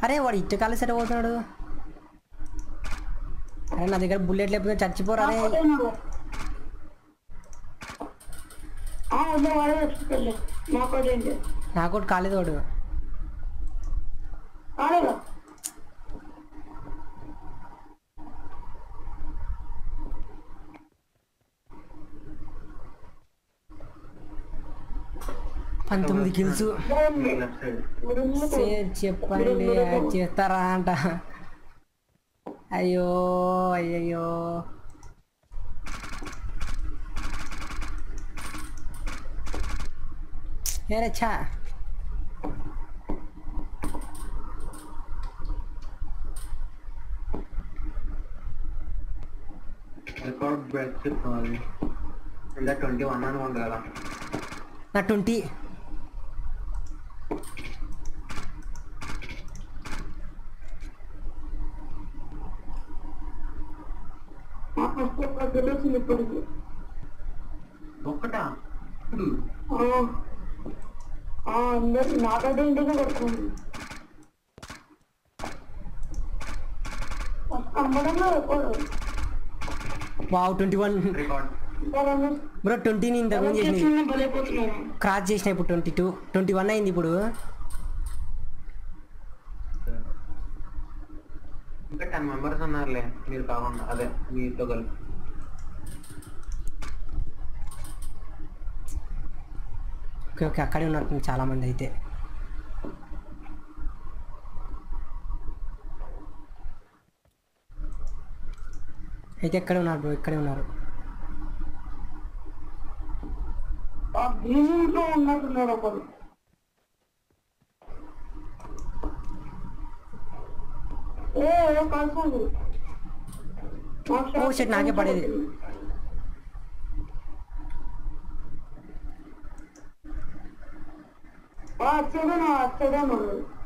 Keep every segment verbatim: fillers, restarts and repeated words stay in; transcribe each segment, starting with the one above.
అరే వాడు ఇట్ట కాలు సరే పోతున్నాడు. అరే నా దగ్గర బుల్లెట్ లేకపోతే చచ్చిపోరా. అరే నాకోటి కాలేదు వాడు. పంతొమ్మిది కిల్స్. చెప్పండి యాడ్ చేస్తారా అంట. అయ్యో అయ్యయ్యో ఏరే ఛా. రికార్డ్ బ్రేక్ చెప్పాలి. ఇలా ట్వంటీ వన్ అని ఉండాలా? నా ట్వంటీ. ఒక్కటా ఇప్పుడు అందరు నాకైతే ఇంటికి కొడుతుంది. Wow twenty one bro. ట్వంటీని ఇంతకుముందు చేసిన క్రాస్ చేసిన ఇప్పుడు ట్వంటీ టూ ట్వంటీ వన్ అయింది ఇప్పుడు. ఇంకా టెన్ మెంబర్స్ ఉన్నారులే మీరు కాకుండా, అదే మీతో కలిపి. ఓకే ఓకే అక్కడే ఉన్నారు చాలా మంది. అయితే అయితే ఎక్కడే ఉన్నారు బ్రో, ఇక్కడే ఉన్నారు. ఉన్నట్టున్నారు ఒకరు. ఓ షట్ నాకే పడేది. వచ్చేదేనా వచ్చేదేమో.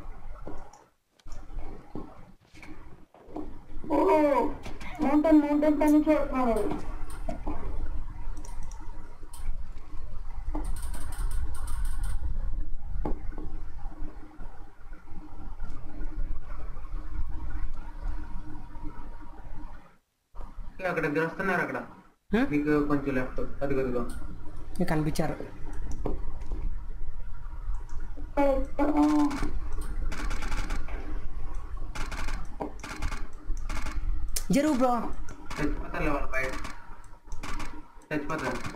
ఓ మౌంటైన్ మౌంటైన్ పని చూస్తున్నారు. అక్కడ ఇద్దరు వస్తున్నారు. అక్కడ మీకు కొంచెం లెఫ్ట్ అది కదుగా మీకు కనిపించారు. జరుగు బ్రో. చచ్చిపోతారు వాళ్ళు బయట, చచ్చిపోతారు.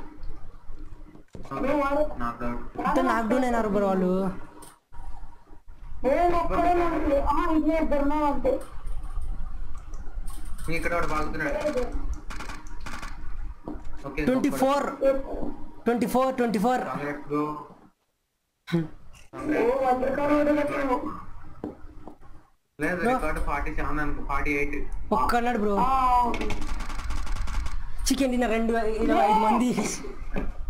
నాకు డౌన్ అయినారు బ్రో వాళ్ళు. ఇక్కడ వాడు బాగుతున్నాడు. Twenty four twenty four twenty four లేదు రికార్డ్ ఫార్టీ సెవెన్ అనుకో, ఫార్టీ ఎయిట్ ఒక్కన్నాడు బ్రో. చికెన్ తిన్న రెండు ఇరవై ఐదు మంది.